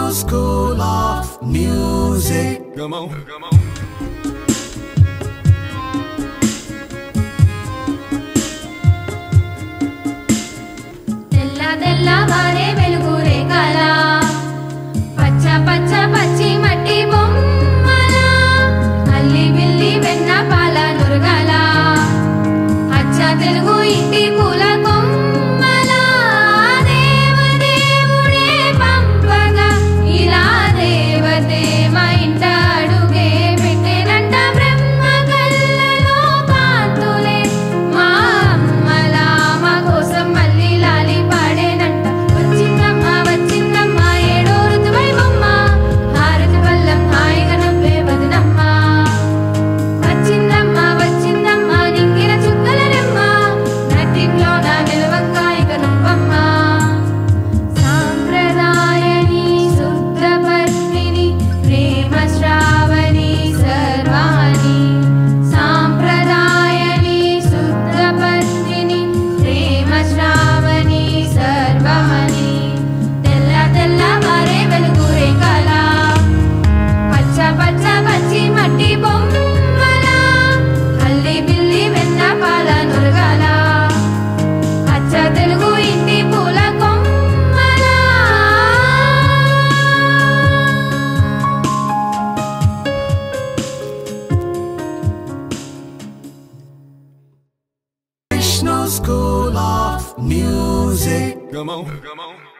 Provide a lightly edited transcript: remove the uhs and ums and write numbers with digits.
Vishnu School of Music. Come on, come on. తెల్ల తెల్లవారే వెలుగురే కళ పచ్చ పచ్చ పచ్చి మట్టి బొమ్మల అల్లి బిల్లి వెన్న పాల నురగల అచ్చ తెలుగు ఇంటి పూల కొమ్మల దేవదేవుడే పంపగా ఇలా దేవతే మా ఇంట అడుగే పెట్టెనంట బ్రహ్మ కళ్ళలో కాంతులే మా అమ్మల మా కోసం మళ్ళీ లాలి పాడేనంట వచ్చిందమ్మ వచ్చిందమ్మ ఏడో ఋతువై బొమ్మ హారతి వల్లం హాయిగా నవ్వే వదినమ్మ వచ్చిందమ్మ వచ్చిందమ్మ నింగిన చుక్కల రెమ్మ నటింట్లో నా నిలవంగా ఇక నువ్వమ్మ సాంప్రదాయని శుద్ధ పత్నిని ప్రేమ శ్రావణి సర్వాణి సాంప్రదాయని శుద్ధ పత్నిని ప్రేమ శ్రావణి సర్వాణి తెల్ల తెల్లవారే వెలుగురే కళ పచ్చ పచ్చ పచ్చి మట్టి బొమ్మల అల్లి బిల్లి వెన్న పాల నురగల అచ్చ తెలుగు ఇంటి పూల కొమ్మల Vishnu School of Music. Come on, come on.